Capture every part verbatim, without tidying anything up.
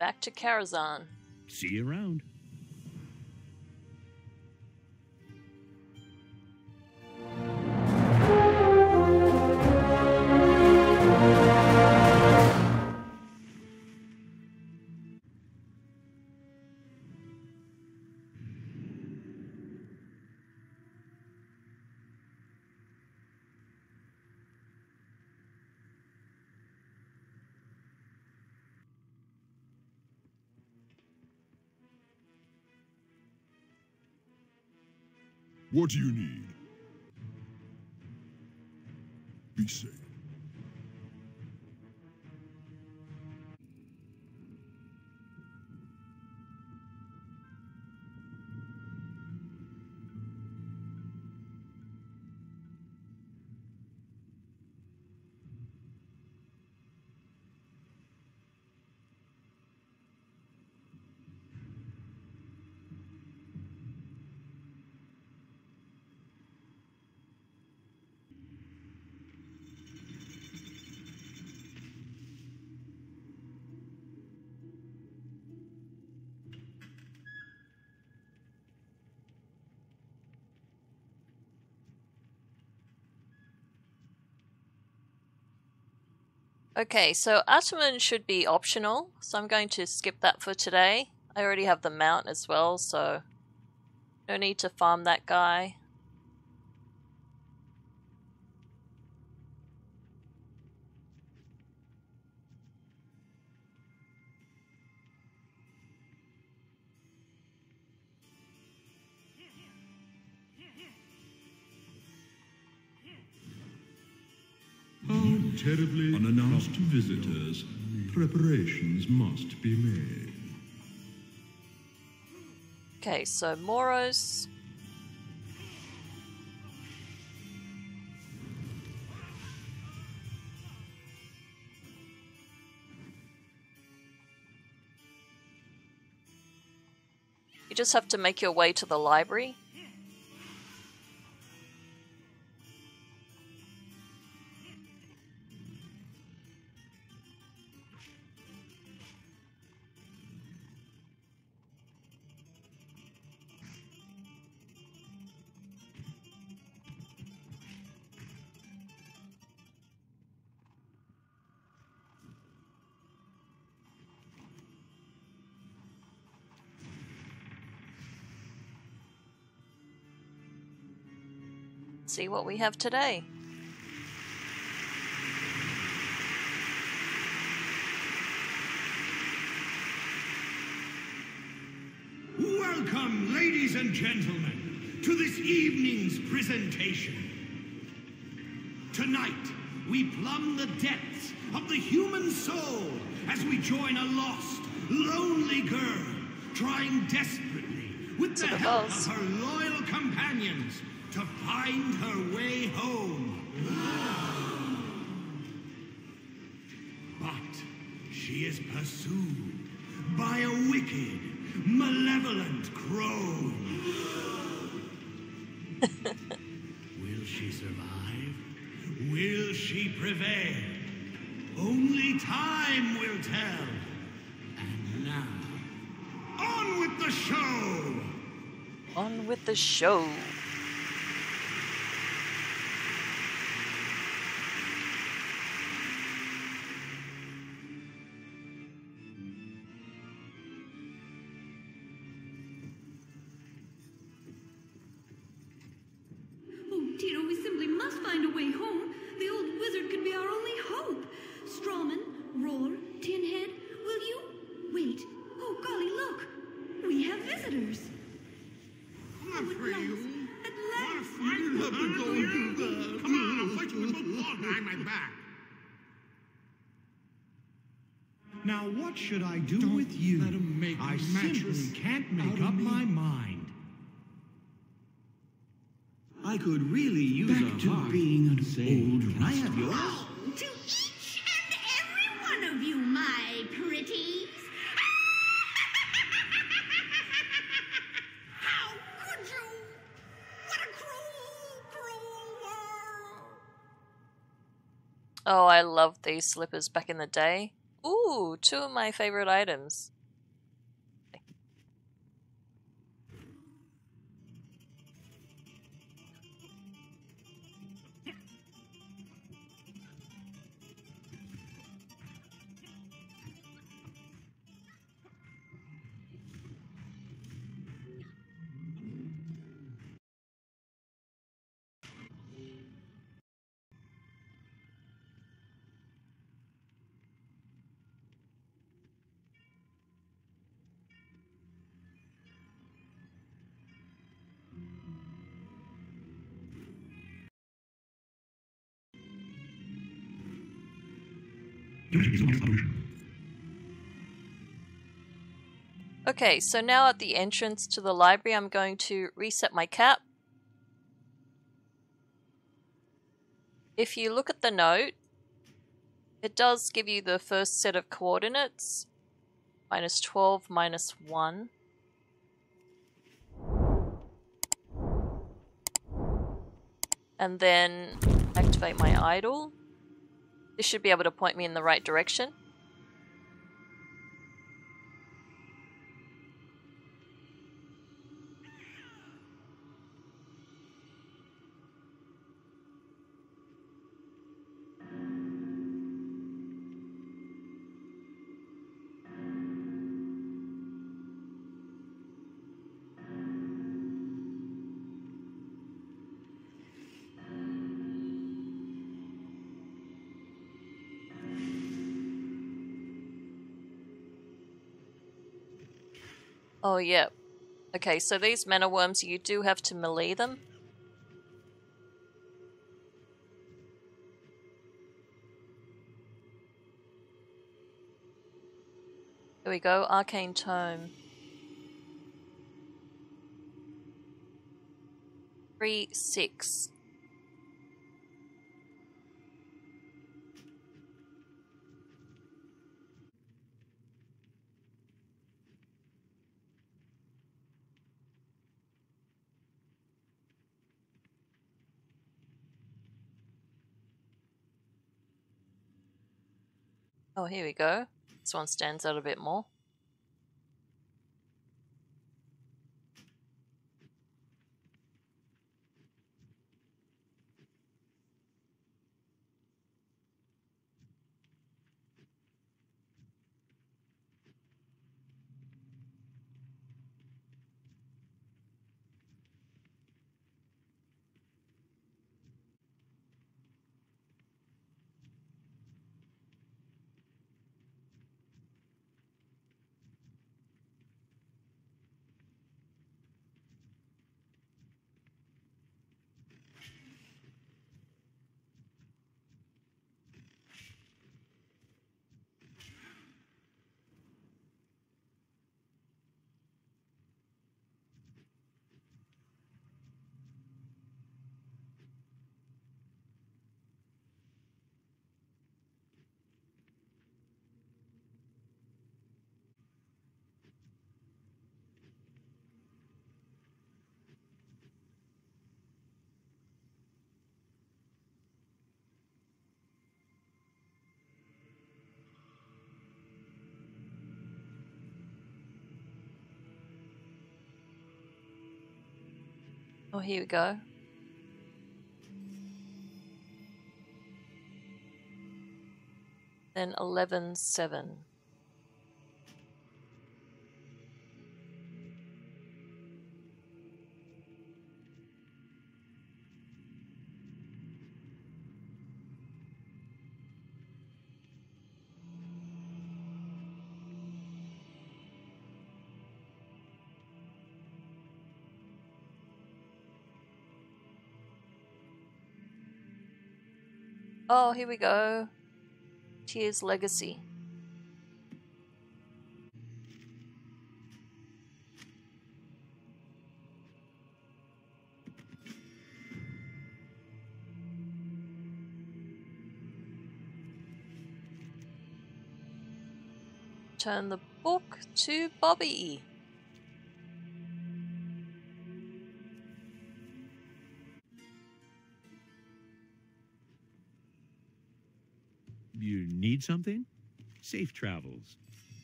back to Karazhan. See you around. What do you need? Be safe. Okay, so Ataman should be optional, so I'm going to skip that for today. I already have the mount as well, so no need to farm that guy. How terribly unannounced visitors. Preparations must be made. Okay, so Moros. You just have to make your way to the library. See what we have today. Welcome, ladies and gentlemen, to this evening's presentation. Tonight, we plumb the depths of the human soul as we join a lost, lonely girl trying desperately, with the help of her loyal companions, to find her way home. But she is pursued by a wicked, malevolent crone. Will she survive? Will she prevail? Only time will tell. And now, on with the show! On with the show. Tito, we simply must find a way home. The old wizard could be our only hope. Strawman, Roller, Tinhead, will you? Wait. Oh, golly, look. We have visitors. Not for you. At last. You have to go and do that. Come on, I'll fight you with both claws behind my back. Now, what should I do Don't with you? let him make I a mattress simply can't out make of up me. my mind. I could really use Back a to heart. being an Say, old can I have rooster. yours? To each and every one of you, my pretties. How could you? What a cruel, cruel world. Oh, I loved these slippers back in the day. Ooh, two of my favorite items. Okay, so now at the entrance to the library, I'm going to reset my cap. If you look at the note, it does give you the first set of coordinates. Minus twelve, minus one. And then activate my idol. This should be able to point me in the right direction. Oh, yeah. Okay, so these mana worms, you do have to melee them. Here we go, Arcane Tome. Three, six. Oh, here we go. This one stands out a bit more. Oh, here we go. Then eleven, seven. Oh, here we go. Tears Legacy. Turn the book to Bobby. You need something? Safe travels.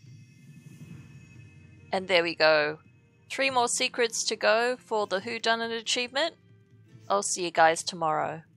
And there we go. Three more secrets to go for the whodunit achievement. I'll see you guys tomorrow.